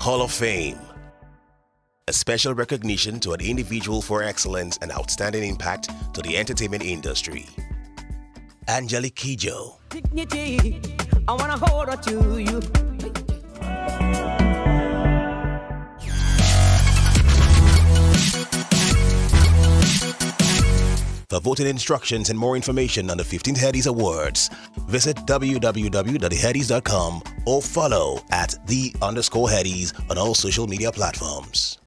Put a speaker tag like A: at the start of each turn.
A: Hall of Fame. A special recognition to an individual for excellence and outstanding impact to the entertainment industry. Angelique Kidjo.
B: Dignity, I wanna hold on to you.
A: For voting instructions and more information on the 15th Headies Awards, visit www.theheadies.com or follow @the_Headies on all social media platforms.